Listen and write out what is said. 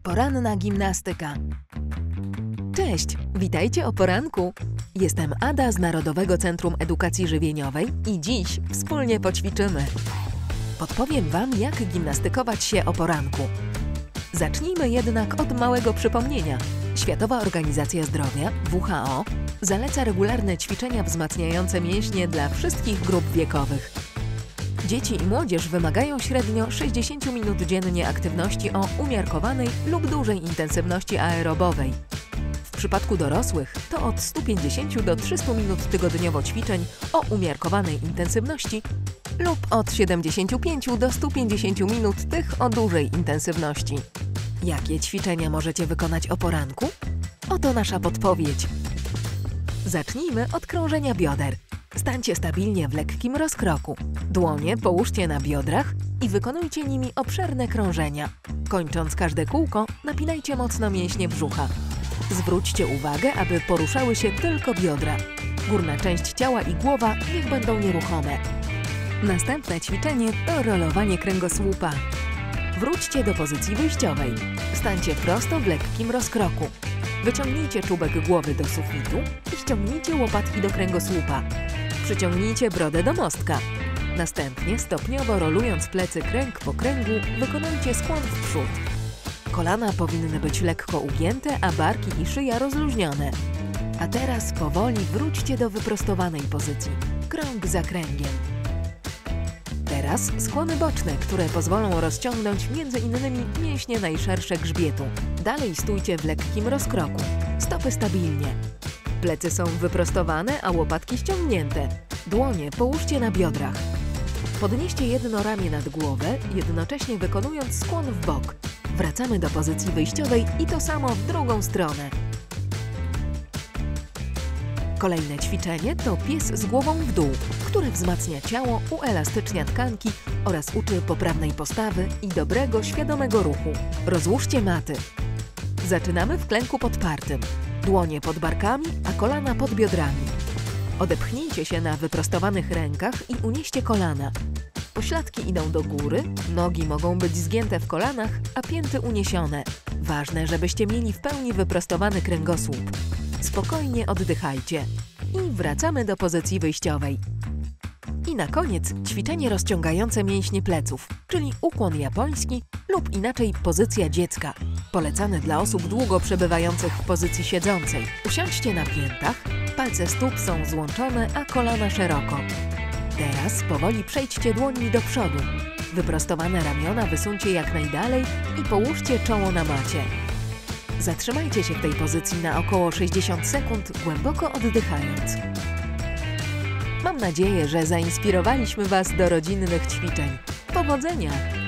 Poranna gimnastyka. Cześć, witajcie o poranku. Jestem Ada z Narodowego Centrum Edukacji Żywieniowej i dziś wspólnie poćwiczymy. Podpowiem Wam, jak gimnastykować się o poranku. Zacznijmy jednak od małego przypomnienia. Światowa Organizacja Zdrowia, WHO, zaleca regularne ćwiczenia wzmacniające mięśnie dla wszystkich grup wiekowych. Dzieci i młodzież wymagają średnio 60 minut dziennie aktywności o umiarkowanej lub dużej intensywności aerobowej. W przypadku dorosłych to od 150 do 300 minut tygodniowo ćwiczeń o umiarkowanej intensywności lub od 75 do 150 minut tych o dużej intensywności. Jakie ćwiczenia możecie wykonać o poranku? Oto nasza podpowiedź. Zacznijmy od krążenia bioder. Stańcie stabilnie w lekkim rozkroku. Dłonie połóżcie na biodrach i wykonujcie nimi obszerne krążenia. Kończąc każde kółko, napinajcie mocno mięśnie brzucha. Zwróćcie uwagę, aby poruszały się tylko biodra. Górna część ciała i głowa niech będą nieruchome. Następne ćwiczenie to rolowanie kręgosłupa. Wróćcie do pozycji wyjściowej. Stańcie prosto w lekkim rozkroku. Wyciągnijcie czubek głowy do sufitu i ściągnijcie łopatki do kręgosłupa. Przyciągnijcie brodę do mostka. Następnie, stopniowo rolując plecy kręg po kręgu, wykonujcie skłon w przód. Kolana powinny być lekko ugięte, a barki i szyja rozluźnione. A teraz powoli wróćcie do wyprostowanej pozycji, krąg za kręgiem. Teraz skłony boczne, które pozwolą rozciągnąć m.in. mięśnie najszersze grzbietu. Dalej stójcie w lekkim rozkroku. Stopy stabilnie. Plecy są wyprostowane, a łopatki ściągnięte. Dłonie połóżcie na biodrach. Podnieście jedno ramię nad głowę, jednocześnie wykonując skłon w bok. Wracamy do pozycji wyjściowej i to samo w drugą stronę. Kolejne ćwiczenie to pies z głową w dół, który wzmacnia ciało, uelastycznia tkanki oraz uczy poprawnej postawy i dobrego, świadomego ruchu. Rozłóżcie maty. Zaczynamy w klęku podpartym. Dłonie pod barkami, a kolana pod biodrami. Odepchnijcie się na wyprostowanych rękach i unieście kolana. Pośladki idą do góry, nogi mogą być zgięte w kolanach, a pięty uniesione. Ważne, żebyście mieli w pełni wyprostowany kręgosłup. Spokojnie oddychajcie. I wracamy do pozycji wyjściowej. I na koniec ćwiczenie rozciągające mięśnie pleców, czyli ukłon japoński lub inaczej pozycja dziecka. Polecany dla osób długo przebywających w pozycji siedzącej. Usiądźcie na piętach, palce stóp są złączone, a kolana szeroko. Teraz powoli przejdźcie dłońmi do przodu. Wyprostowane ramiona wysuńcie jak najdalej i połóżcie czoło na macie. Zatrzymajcie się w tej pozycji na około 60 sekund, głęboko oddychając. Mam nadzieję, że zainspirowaliśmy Was do rodzinnych ćwiczeń. Powodzenia!